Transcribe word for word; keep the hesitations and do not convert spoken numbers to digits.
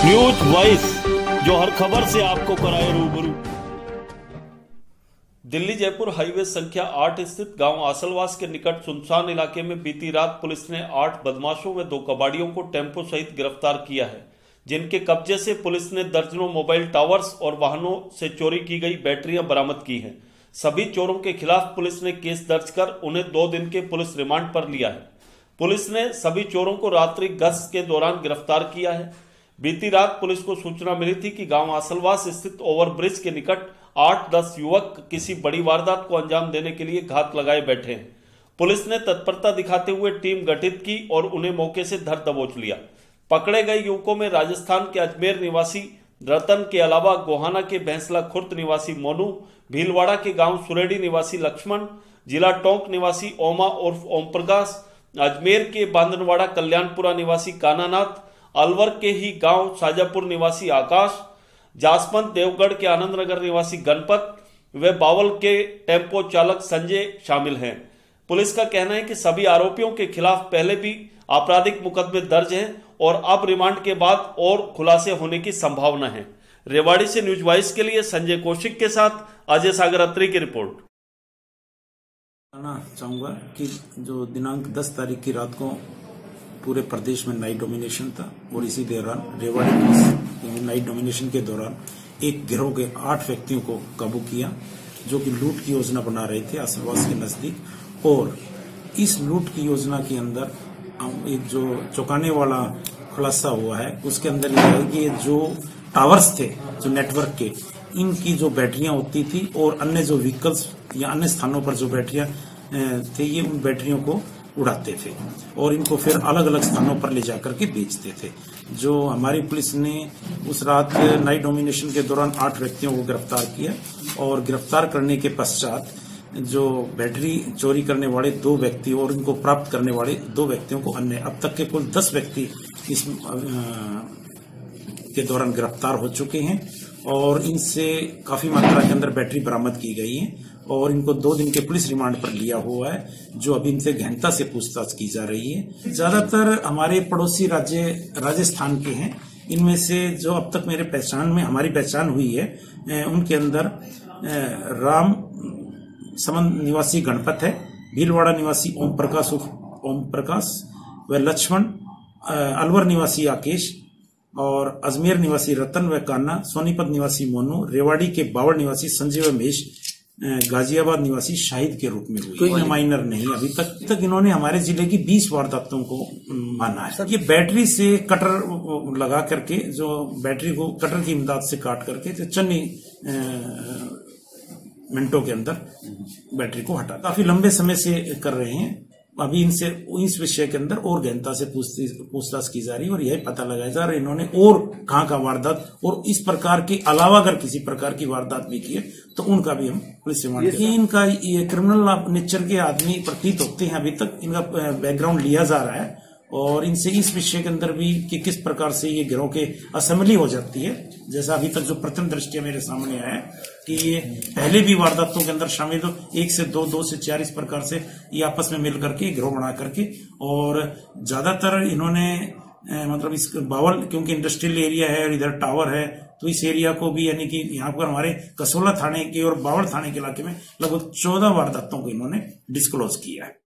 News voice, जो हर खबर से आपको कराए रूबरू। दिल्ली जयपुर हाईवे संख्या आठ स्थित गांव आसलवास के निकट सुनसान इलाके में बीती रात पुलिस ने आठ बदमाशों व दो कबाड़ियों को टेम्पो सहित गिरफ्तार किया है, जिनके कब्जे से पुलिस ने दर्जनों मोबाइल टावर्स और वाहनों से चोरी की गई बैटरियां बरामद की हैं। सभी चोरों के खिलाफ पुलिस ने केस दर्ज कर उन्हें दो दिन के पुलिस रिमांड पर लिया है। पुलिस ने सभी चोरों को रात्रि गश्त के दौरान गिरफ्तार किया है। बीती रात पुलिस को सूचना मिली थी कि गांव आसलवास स्थित ओवरब्रिज के निकट आठ दस युवक किसी बड़ी वारदात को अंजाम देने के लिए घात लगाए बैठे हैं। पुलिस ने तत्परता दिखाते हुए टीम गठित की और उन्हें मौके से धर दबोच लिया। पकड़े गए युवकों में राजस्थान के अजमेर निवासी रतन के अलावा गोहाना के भैंसला खुर्द निवासी मोनू, भीलवाड़ा के गांव सुरेडी निवासी लक्ष्मण, जिला टोंक निवासी ओमा उर्फ ओम प्रकाश, अजमेर के बांदनवाड़ा कल्याणपुरा निवासी कानानाथ, अलवर के ही गांव साजापुर निवासी आकाश, जासवंत देवगढ़ के आनंदनगर निवासी गणपत व बावल के टेम्पो चालक संजय शामिल हैं। पुलिस का कहना है कि सभी आरोपियों के खिलाफ पहले भी आपराधिक मुकदमे दर्ज हैं और अब रिमांड के बाद और खुलासे होने की संभावना है। रेवाड़ी से न्यूज वॉइस के लिए संजय कौशिक के साथ अजय सागर अत्री की रिपोर्ट। बताना चाहूंगा कि जो दिनांक दस तारीख की रात को पूरे प्रदेश में नाइट डोमिनेशन था और इसी दौरान रेवाड़ी पुलिस नाइट डोमिनेशन के दौरान एक गिरोह के आठ व्यक्तियों को काबू किया, जो कि लूट की योजना बना रहे थे आसलवास के नजदीक। और इस लूट की योजना के अंदर एक जो चौंकाने वाला खुलासा हुआ है, उसके अंदर यह है कि जो टावर्स थे जो नेटवर्क के, इनकी जो बैटरियां होती थी और अन्य जो व्हीकल्स या अन्य स्थानों पर जो बैटरियां थे, ये उन बैटरियों को उड़ाते थे और इनको फिर अलग अलग स्थानों पर ले जाकर के बेचते थे। जो हमारी पुलिस ने उस रात नाइट डोमिनेशन के दौरान आठ व्यक्तियों को गिरफ्तार किया और गिरफ्तार करने के पश्चात जो बैटरी चोरी करने वाले दो व्यक्ति और इनको प्राप्त करने वाले दो व्यक्तियों को अन्य अब तक के कुल दस व्यक्ति इस के दौरान गिरफ्तार हो चुके हैं और इनसे काफी मात्रा के अंदर बैटरी बरामद की गई है और इनको दो दिन के पुलिस रिमांड पर लिया हुआ है, जो अभी इनसे गहनता से पूछताछ की जा रही है। ज्यादातर हमारे पड़ोसी राज्य राजस्थान के हैं। इनमें से जो अब तक मेरे पहचान में हमारी पहचान हुई है, उनके अंदर राम समन निवासी गणपत है, भीलवाड़ा निवासी ओम प्रकाश ओम प्रकाश व लक्ष्मण, अलवर निवासी आकेश और अजमेर निवासी रतन व कान्ना, सोनीपत निवासी मोनू, रेवाड़ी के बावड़ निवासी संजय व महेश, गाजियाबाद निवासी शाहिद के रूप में हुई। कोई माइनर नहीं। अभी तक तक इन्होंने हमारे जिले की बीस वारदातों को माना है। ये बैटरी से कटर लगा करके, जो बैटरी को कटर की इमदाद से काट करके तो चंद मिनटों के अंदर बैटरी को हटा, काफी लंबे समय से कर रहे हैं। अभी इनसे इस विषय के अंदर और गहनता से पूछताछ की जा रही है और यह पता लगाया जा रहा है इन्होंने और कहां का वारदात और इस प्रकार के अलावा अगर किसी प्रकार की वारदात भी की है तो उनका भी हम पुलिस रिमांड। इनका ये क्रिमिनल नेचर के आदमी प्रतीत होते हैं। अभी तक इनका बैकग्राउंड लिया जा रहा है और इनसे इस विषय के अंदर भी कि किस प्रकार से ये गिरोह के असेंबली हो जाती है। जैसा अभी तक जो प्रथम दृष्टया मेरे सामने आया है कि ये पहले भी वारदातों के अंदर शामिल हो, एक से दो दो से चार इस प्रकार से ये आपस में मिल करके गिरोह बना करके, और ज्यादातर इन्होंने मतलब इस बावल, क्योंकि इंडस्ट्रियल एरिया है और इधर टावर है, तो इस एरिया को भी, यानी कि यहाँ पर हमारे कसोला थाने के और बावल थाने के इलाके में लगभग चौदह वारदातों को इन्होंने डिस्क्लोज किया है।